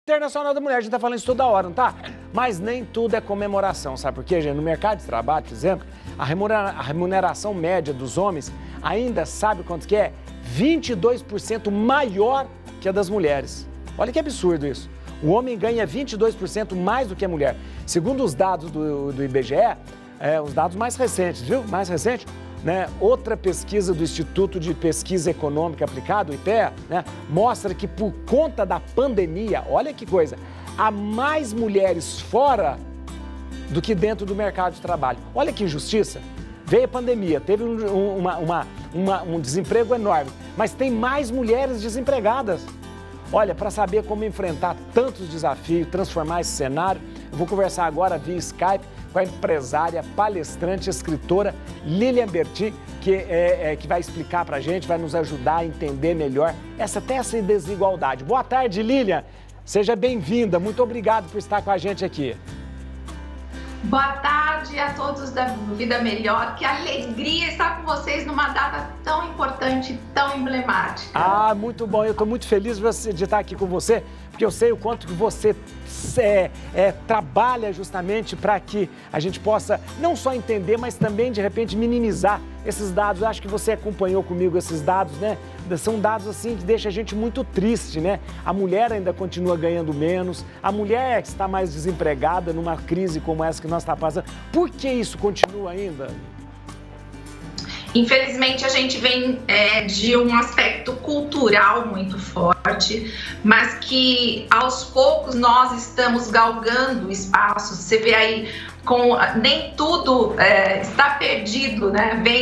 Internacional da Mulher, a gente tá falando isso toda hora, não tá? Mas nem tudo é comemoração, sabe por quê, gente? No mercado de trabalho, por exemplo, a remuneração média dos homens ainda, sabe quanto que é? 22% maior que a das mulheres. Olha que absurdo isso. O homem ganha 22% mais do que a mulher. Segundo os dados do IBGE, os dados mais recentes, viu? Mais recente, né? Outra pesquisa do Instituto de Pesquisa Econômica Aplicada, o IPEA, né? Mostra que por conta da pandemia, olha que coisa, há mais mulheres fora do que dentro do mercado de trabalho. Olha que injustiça. Veio a pandemia, teve um desemprego enorme, mas tem mais mulheres desempregadas. Olha, para saber como enfrentar tantos desafios, transformar esse cenário, eu vou conversar agora via Skype com a empresária, palestrante, escritora Lilian Berti, que vai explicar para a gente, vai nos ajudar a entender melhor essa desigualdade. Boa tarde, Lilian. Seja bem-vinda. Muito obrigado por estar com a gente aqui. Boa tarde a todos da Vida Melhor. Que alegria estar com vocês numa data tão importante, tão emblemática. Ah, muito bom. Eu estou muito feliz de estar aqui com você, porque eu sei o quanto que você trabalha justamente para que a gente possa não só entender, mas também, de repente, minimizar esses dados. Eu acho que você acompanhou comigo esses dados, né? São dados assim que deixam a gente muito triste, né? A mulher ainda continua ganhando menos, a mulher que está mais desempregada numa crise como essa que nós estamos passando. Por que isso continua ainda? Infelizmente, a gente vem de um aspecto cultural muito forte, mas que aos poucos nós estamos galgando espaços. Você vê aí, nem tudo está perdido, né? Vem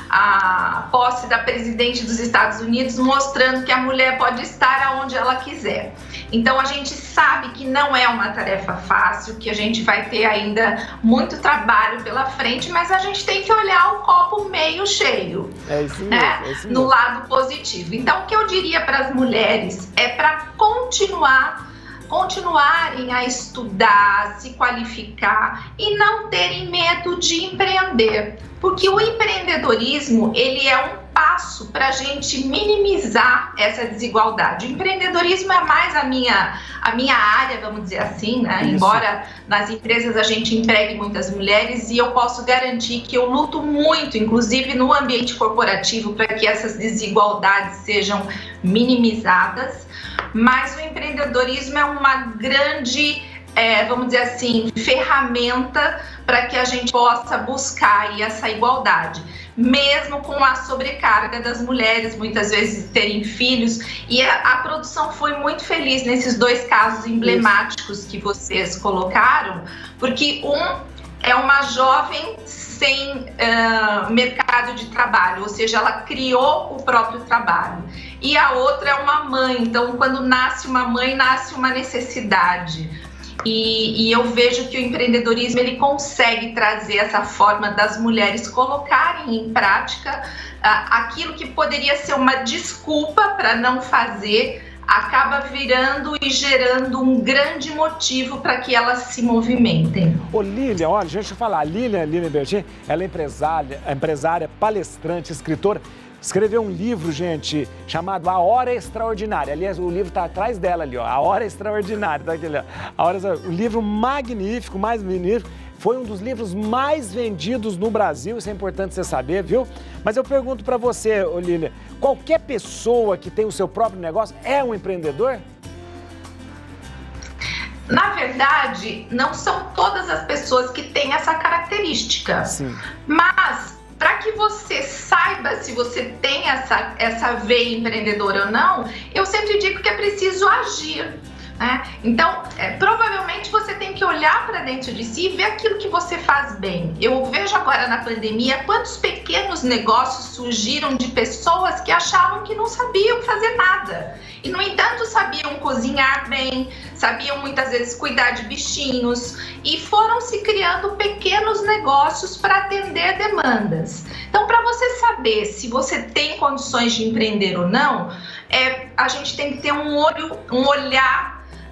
a posse da presidente dos Estados Unidos mostrando que a mulher pode estar aonde ela quiser. Então, a gente sabe que não é uma tarefa fácil, que a gente vai ter ainda muito trabalho pela frente, mas a gente tem que olhar o copo meio cheio, é isso mesmo, né? é isso mesmo. No lado positivo. Então, o que eu diria para as mulheres é para continuarem a estudar, se qualificar e não terem medo de empreender, porque o empreendedorismo, ele é um passo para a gente minimizar essa desigualdade. O empreendedorismo é mais a minha área, vamos dizer assim, né? Embora nas empresas a gente empregue muitas mulheres, e eu posso garantir que eu luto muito, inclusive no ambiente corporativo, para que essas desigualdades sejam minimizadas. Mas o empreendedorismo é uma grande, vamos dizer assim, ferramenta para que a gente possa buscar aí essa igualdade, mesmo com a sobrecarga das mulheres, muitas vezes terem filhos. E a produção foi muito feliz nesses dois casos emblemáticos que vocês colocaram, porque é uma jovem sem mercado de trabalho, ou seja, ela criou o próprio trabalho. E a outra é uma mãe, então quando nasce uma mãe, nasce uma necessidade. E eu vejo que o empreendedorismo, ele consegue trazer essa forma das mulheres colocarem em prática aquilo que poderia ser uma desculpa para não fazer, acaba virando e gerando um grande motivo para que elas se movimentem. Ô Lilian, olha, deixa eu falar, a Lilian Berti, ela é empresária, palestrante, escritora, escreveu um livro, gente, chamado A Hora Extraordinária. Aliás, o livro está atrás dela ali, ó, A Hora Extraordinária, tá aqui, ó. O livro magnífico, mais magnífico. Foi um dos livros mais vendidos no Brasil, isso é importante você saber, viu? Mas eu pergunto para você, Lilian, qualquer pessoa que tem o seu próprio negócio é um empreendedor? Na verdade, não são todas as pessoas que têm essa característica. Sim. Mas, para que você saiba se você tem essa veia empreendedora ou não, eu sempre digo que é preciso agir. Então, provavelmente você tem que olhar para dentro de si e ver aquilo que você faz bem. Eu vejo agora na pandemia quantos pequenos negócios surgiram de pessoas que achavam que não sabiam fazer nada. E, no entanto, sabiam cozinhar bem, sabiam muitas vezes cuidar de bichinhos e foram se criando pequenos negócios para atender demandas. Então, para você saber se você tem condições de empreender ou não, a gente tem que ter um olhar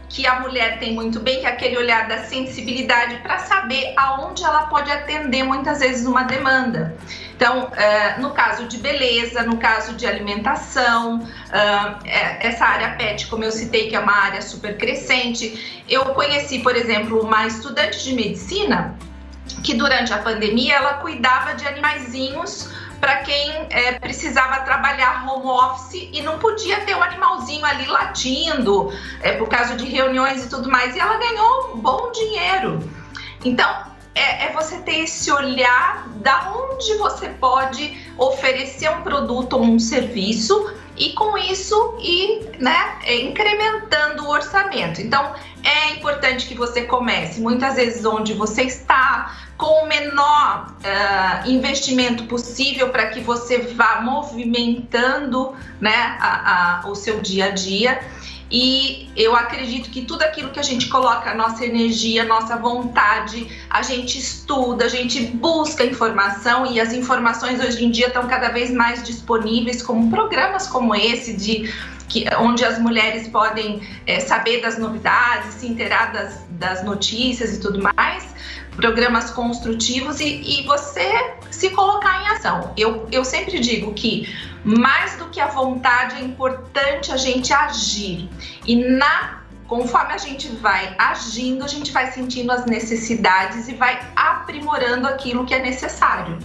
que a mulher tem muito bem, que é aquele olhar da sensibilidade para saber aonde ela pode atender muitas vezes uma demanda. Então, no caso de beleza, no caso de alimentação, essa área pet, como eu citei, que é uma área super crescente. Eu conheci, por exemplo, uma estudante de medicina que durante a pandemia ela cuidava de animaizinhos para quem precisava trabalhar home office e não podia ter um animalzinho ali latindo, por causa de reuniões e tudo mais, e ela ganhou um bom dinheiro. Então, você ter esse olhar da onde você pode oferecer um produto ou um serviço e com isso incrementando o orçamento. Então, é importante que você comece muitas vezes onde você está, com o menor investimento possível para que você vá movimentando, né, o seu dia a dia. E eu acredito que tudo aquilo que a gente coloca, a nossa energia, a nossa vontade, a gente estuda, a gente busca informação, e as informações hoje em dia estão cada vez mais disponíveis, como programas como esse, onde as mulheres podem saber das novidades, se inteirar das notícias e tudo mais, programas construtivos e você se colocar em ação. Eu sempre digo que mais do que a vontade é importante a gente agir, e conforme a gente vai agindo, a gente vai sentindo as necessidades e vai aprimorando aquilo que é necessário.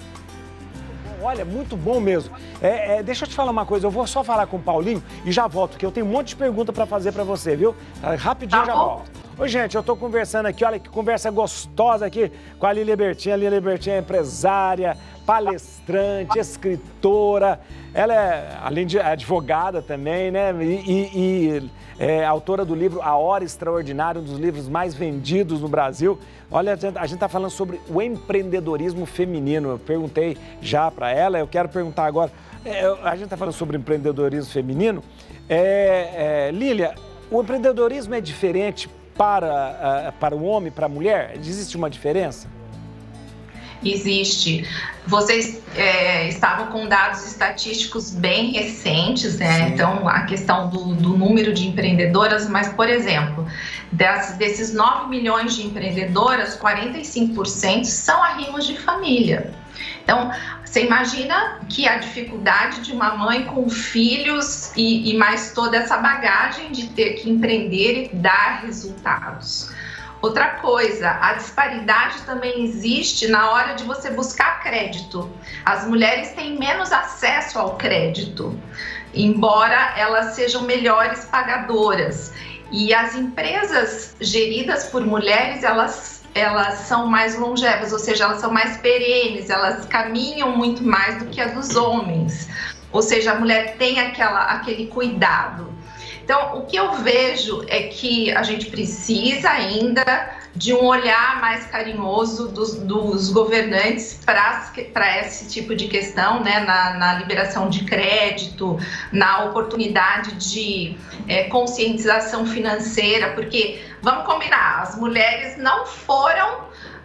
Olha, muito bom mesmo. Deixa eu te falar uma coisa, eu vou só falar com o Paulinho e já volto, porque eu tenho um monte de pergunta para fazer para você, viu? Rapidinho já volto. Oi, gente, eu tô conversando aqui, olha que conversa gostosa aqui com a Lília Bertin. A Lília Bertin é empresária, palestrante, escritora. Ela é, além de advogada também, né? E autora do livro A Hora Extraordinária, um dos livros mais vendidos no Brasil. Olha, a gente tá falando sobre o empreendedorismo feminino. Eu perguntei já para ela, eu quero perguntar agora. A gente tá falando sobre empreendedorismo feminino. Lília, o empreendedorismo é diferente para o homem, para a mulher? Existe uma diferença? Existe. Vocês estavam com dados estatísticos bem recentes, né? Sim. Então, a questão do número de empreendedoras, mas, por exemplo, desses 9 milhões de empreendedoras, 45% são arrimos de família. Então, você imagina que a dificuldade de uma mãe com filhos e mais toda essa bagagem de ter que empreender e dar resultados. Outra coisa, a disparidade também existe na hora de você buscar crédito. As mulheres têm menos acesso ao crédito, embora elas sejam melhores pagadoras. E as empresas geridas por mulheres, elas são mais longevas, ou seja, elas são mais perenes, elas caminham muito mais do que as dos homens. Ou seja, a mulher tem aquele cuidado. Então, o que eu vejo é que a gente precisa ainda de um olhar mais carinhoso dos governantes para esse tipo de questão, né? Na liberação de crédito, na oportunidade de conscientização financeira, porque, vamos combinar, as mulheres não foram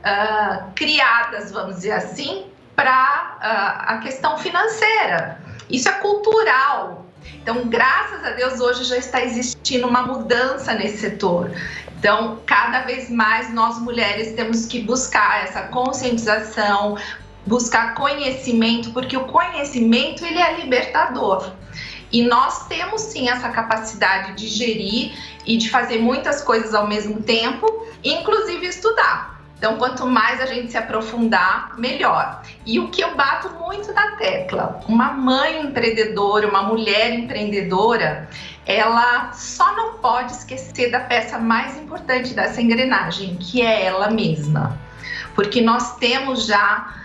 criadas, vamos dizer assim, para a questão financeira. Isso é cultural. Então, graças a Deus, hoje já está existindo uma mudança nesse setor. Então, cada vez mais nós mulheres temos que buscar essa conscientização, buscar conhecimento, porque o conhecimento ele é libertador. E nós temos sim essa capacidade de gerir e de fazer muitas coisas ao mesmo tempo, inclusive estudar. Então, quanto mais a gente se aprofundar, melhor. E o que eu bato muito na tecla, uma mãe empreendedora, uma mulher empreendedora, ela só não pode esquecer da peça mais importante dessa engrenagem, que é ela mesma. Porque nós temos já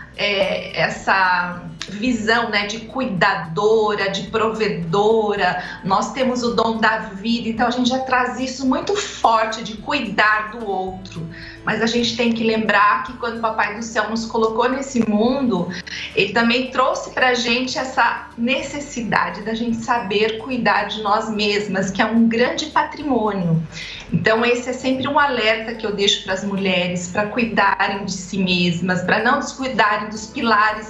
essa visão, né, de cuidadora, de provedora, nós temos o dom da vida, então a gente já traz isso muito forte de cuidar do outro. Mas a gente tem que lembrar que quando o Papai do Céu nos colocou nesse mundo, ele também trouxe pra gente essa necessidade da gente saber cuidar de nós mesmas, que é um grande patrimônio. Então esse é sempre um alerta que eu deixo para as mulheres, para cuidarem de si mesmas, para não descuidarem dos pilares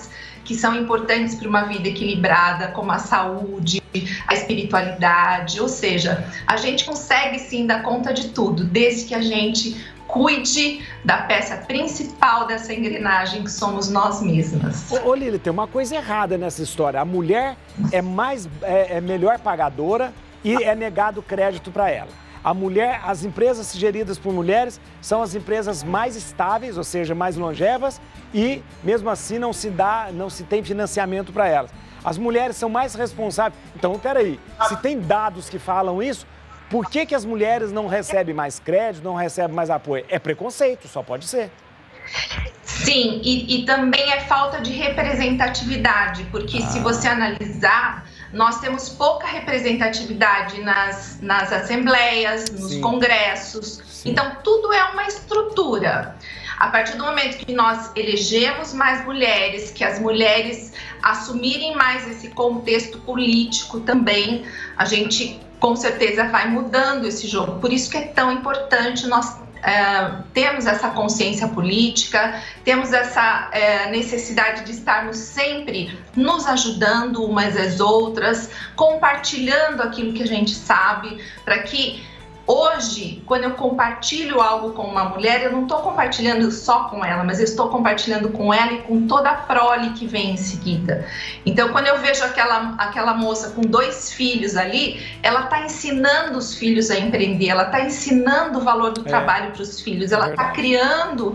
que são importantes para uma vida equilibrada, como a saúde, a espiritualidade, ou seja, a gente consegue sim dar conta de tudo, desde que a gente cuide da peça principal dessa engrenagem que somos nós mesmas. Ô Lili, tem uma coisa errada nessa história. A mulher é melhor pagadora e é negado crédito para ela. A mulher, as empresas geridas por mulheres são as empresas mais estáveis, ou seja, mais longevas, e mesmo assim não se tem financiamento para elas. As mulheres são mais responsáveis. Então, peraí, se tem dados que falam isso, por que as mulheres não recebem mais crédito, não recebem mais apoio? É preconceito, só pode ser. Sim, e também é falta de representatividade, porque se você analisar, nós temos pouca representatividade nas assembleias, nos congressos. Sim. Então, tudo é uma estrutura. A partir do momento que nós elegemos mais mulheres, que as mulheres assumirem mais esse contexto político também, a gente com certeza vai mudando esse jogo. Por isso que é tão importante nós temos essa consciência política, temos essa necessidade de estarmos sempre nos ajudando umas às outras, compartilhando aquilo que a gente sabe, para que hoje, quando eu compartilho algo com uma mulher, eu não estou compartilhando só com ela, mas eu estou compartilhando com ela e com toda a prole que vem em seguida. Então, quando eu vejo aquela moça com 2 filhos ali, ela está ensinando os filhos a empreender, ela está ensinando o valor do trabalho para os filhos, ela está criando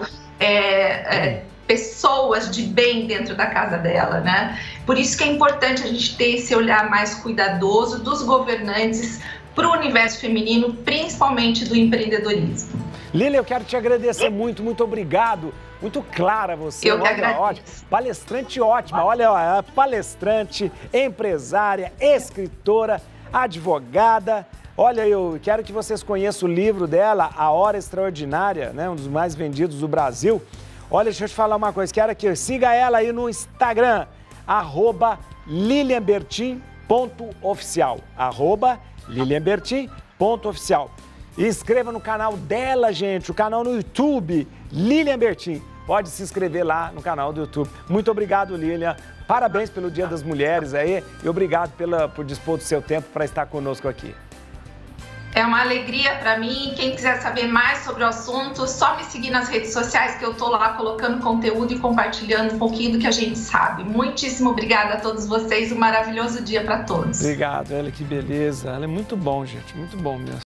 pessoas de bem dentro da casa dela, né? Por isso que é importante a gente ter esse olhar mais cuidadoso dos governantes para o universo feminino, principalmente do empreendedorismo. Lili, eu quero te agradecer muito, muito obrigado. Muito clara você. Eu que agradeço. Ótimo. Palestrante ótima, olha, palestrante, empresária, escritora, advogada. Olha, eu quero que vocês conheçam o livro dela, A Hora Extraordinária, né? Um dos mais vendidos do Brasil. Olha, deixa eu te falar uma coisa, quero que siga ela aí no Instagram, @lilianbertin.oficial, @lilianbertin.oficial. E inscreva no canal dela, gente, o canal no YouTube, Lilian Bertin. Pode se inscrever lá no canal do YouTube. Muito obrigado, Lilian. Parabéns pelo Dia das Mulheres aí e obrigado por dispor do seu tempo para estar conosco aqui. É uma alegria para mim. Quem quiser saber mais sobre o assunto, só me seguir nas redes sociais que eu tô lá colocando conteúdo e compartilhando um pouquinho do que a gente sabe. Muitíssimo obrigada a todos vocês. Um maravilhoso dia para todos. Obrigado, olha que beleza. Ela é muito bom, gente, muito bom mesmo.